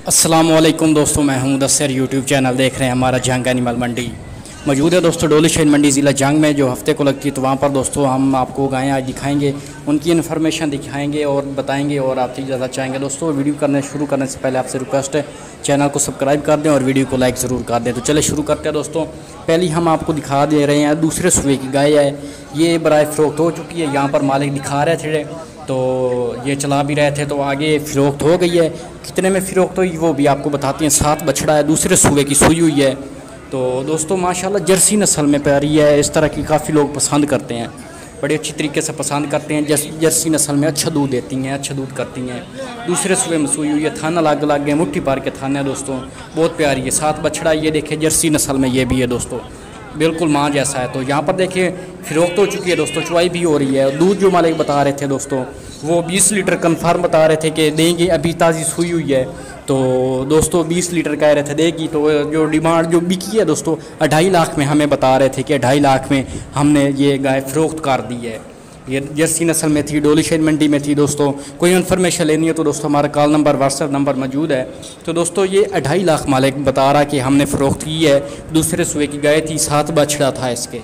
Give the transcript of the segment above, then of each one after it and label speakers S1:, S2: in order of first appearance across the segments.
S1: अस्सलामुअलैकुम दोस्तों, मैं हूं मुदस्सिर। यूट्यूब चैनल देख रहे हैं हमारा जंग एनिमल मंडी मौजूद है दोस्तों डोली शहीद मंडी ज़िला जंग में, जो हफ्ते को लगती है। तो वहाँ पर दोस्तों हम आपको गायें आज दिखाएंगे, उनकी इन्फॉर्मेशन दिखाएंगे और बताएंगे और आपसे ज़्यादा चाहेंगे। दोस्तों वीडियो शुरू करने से पहले आपसे रिक्वेस्ट है, चैनल को सब्सक्राइब कर दें और वीडियो को लाइक ज़रूर कर दें। तो चले शुरू करते हैं दोस्तों। पहले हम आपको दिखा दे रहे हैं दूसरे सूबे की गाय है, ये बराए फ़रोख्त हो चुकी है। यहाँ पर मालिक दिखा रहे थे तो ये चला भी रहे थे, तो आगे फ़रोख्त हो गई है। कितने में फ़रोख्त हुई वो भी आपको बताते हैं। 7 बछड़ा है, दूसरे सूबे की सुई हुई है। तो दोस्तों माशाल्लाह जर्सी नस्ल में प्यारी है। इस तरह की काफ़ी लोग पसंद करते हैं, बड़े अच्छी तरीके से पसंद करते हैं। जर्सी नस्ल में अच्छा दूध देती हैं, अच्छा दूध करती हैं। दूसरे सूबे में सुई हुई है, थाना अलग अलग है, मुट्ठी पार के थाने है दोस्तों, बहुत प्यारी है। 7 बछड़ा ये देखे जर्सी नस्ल में ये भी है दोस्तों, बिल्कुल माँ जैसा है। तो यहाँ पर देखिए फ़रोख्त हो चुकी है दोस्तों, चुवाई भी हो रही है। दूध जो मालिक बता रहे थे दोस्तों वो 20 लीटर कन्फर्म बता रहे थे कि देंगे, अभी ताज़ी सुई हुई है। तो दोस्तों 20 लीटर कह रहे थे देगी। तो जो डिमांड जो बिकी है दोस्तों 2.5 लाख में हमें बता रहे थे कि 2.5 लाख में हमने ये गाय फ़रोख्त कर दी है। ये जर्सी नस्ल में थी, डोली शहीद मंडी में थी दोस्तों। कोई इन्फॉर्मेशन लेनी है तो दोस्तों हमारा कॉल नंबर व्हाट्सएप नंबर मौजूद है। तो दोस्तों ये 2.5 लाख मालिक बता रहा कि हमने फ़रोख्त की है। दूसरे सूबे की गाय थी, 7 बछड़ा था इसके।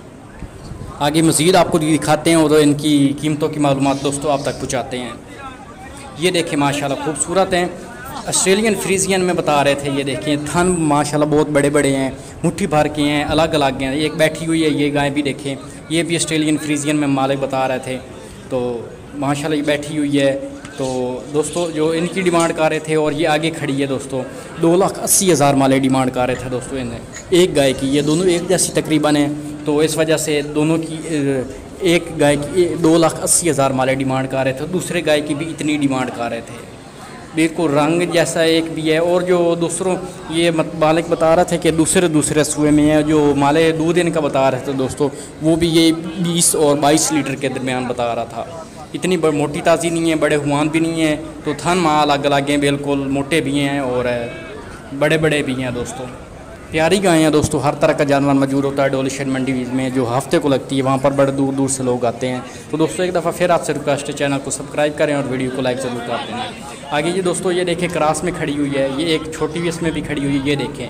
S1: आगे मज़ीद आपको दिखाते हैं और इनकी कीमतों की मालूमात दोस्तों आप तक पहुँचाते हैं। ये देखें माशाल्लाह खूबसूरत हैं, ऑस्ट्रेलियन फ्रीजियन में बता रहे थे। ये देखें थन माशाल्लाह बहुत बड़े बड़े हैं, मुट्ठी भर के हैं, अलग अलग हैं। एक बैठी हुई है, ये गाय भी देखें, ये भी ऑस्ट्रेलियन फ्रीजियन में मालिक बता रहे थे। तो माशाल्लाह ये बैठी हुई है। तो दोस्तों जो इनकी डिमांड कर रहे थे और ये आगे खड़ी है दोस्तों, 2,80,000 माले डिमांड कर रहे थे दोस्तों इन्हें एक गाय की। ये दोनों एक जैसी तकरीबन है, तो इस वजह से दोनों की एक गाय की 2,80,000 माले डिमांड कर रहे थे, दूसरे गाय की भी इतनी डिमांड कर रहे थे। बिल्कुल रंग जैसा एक भी है। और जो दूसरों ये मालिक बता रहे थे कि दूसरे सूबे में है, जो माले दूध इनका बता रहे थे दोस्तों वो भी ये 20 और 22 लीटर के दरमियान बता रहा था। इतनी मोटी ताज़ी नहीं है, बड़े हुआन भी नहीं है। तो थन माँ अलग अलग हैं, बिल्कुल मोटे भी हैं और बड़े बड़े भी हैं दोस्तों। प्यारी गायें हैं दोस्तों, हर तरह का जानवर मौजूद होता है डोली शहीद मंडी में, जो हफ्ते को लगती है। वहाँ पर बड़े दूर दूर से लोग आते हैं। तो दोस्तों एक दफ़ा फिर आपसे रिक्वेस्ट है, चैनल को सब्सक्राइब करें और वीडियो को लाइक ज़रूर कर दें। आगे ये दोस्तों ये देखें क्रॉस में खड़ी हुई है, ये एक छोटी भी इसमें भी खड़ी हुई है। ये देखें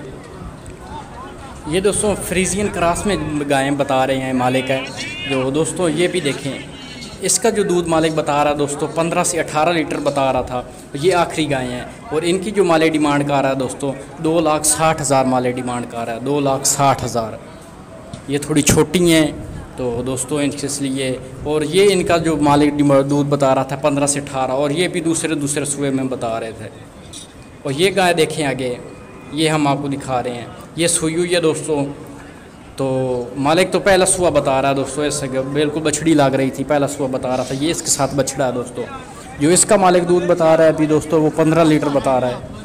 S1: ये दोस्तों फ्रीजियन क्रॉस में गायें बता रहे हैं मालिक है जो दोस्तों। ये भी देखें इसका जो दूध मालिक बता रहा है दोस्तों 15 से 18 लीटर बता रहा था। ये आखिरी गायें हैं और इनकी जो माले डिमांड कर रहा है दोस्तों 2,60,000 माले डिमांड कर रहा है, 2,60,000। ये थोड़ी छोटी हैं तो दोस्तों इसलिए। और ये इनका जो मालिक दूध बता रहा था 15 से 18, और ये भी दूसरे सूबे में बता रहे थे। और ये गाय देखें आगे, ये हम आपको दिखा रहे हैं, ये सुई हुई है दोस्तों। तो मालिक तो पहला सुबह बता रहा है दोस्तों, इससे बिल्कुल बछड़ी लग रही थी, पहला सुबह बता रहा था। ये इसके साथ बछड़ा है दोस्तों। जो इसका मालिक दूध बता रहा है अभी दोस्तों वो 15 लीटर बता रहा है,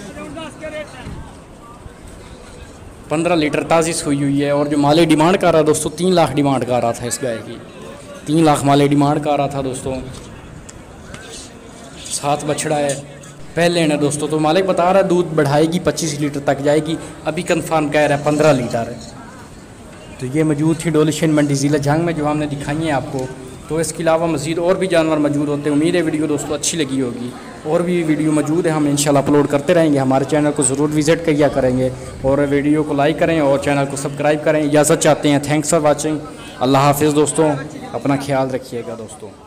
S1: 15 लीटर ताज़ी सुई हुई है। और जो मालिक डिमांड कर रहा है दोस्तों 3 लाख डिमांड कर रहा था इस गाय की, 3 लाख मालिक डिमांड कर रहा था दोस्तों। 7 बछड़ा है, पहले है दोस्तों। तो मालिक बता रहा है दूध बढ़ाएगी, 25 लीटर तक जाएगी। अभी कंफर्म कह रहा है 15 लीटर है। तो ये मौजूद थी डोली शहीद मंडी ज़िला जंग में, जो हमने दिखाई है आपको। तो इसके अलावा मज़ीद और भी जानवर मौजूद होते हैं। उम्मीद है वीडियो दोस्तों अच्छी लगी होगी। और भी वीडियो मौजूद है, हम इंशाल्लाह अपलोड करते रहेंगे। हमारे चैनल को ज़रूर विज़िट किया करेंगे और वीडियो को लाइक करें और चैनल को सब्सक्राइब करें। इजाज़त चाहते हैं, थैंक्स फॉर वॉचिंग। अल्लाह हाफिज़ दोस्तों, अपना ख्याल रखिएगा दोस्तों।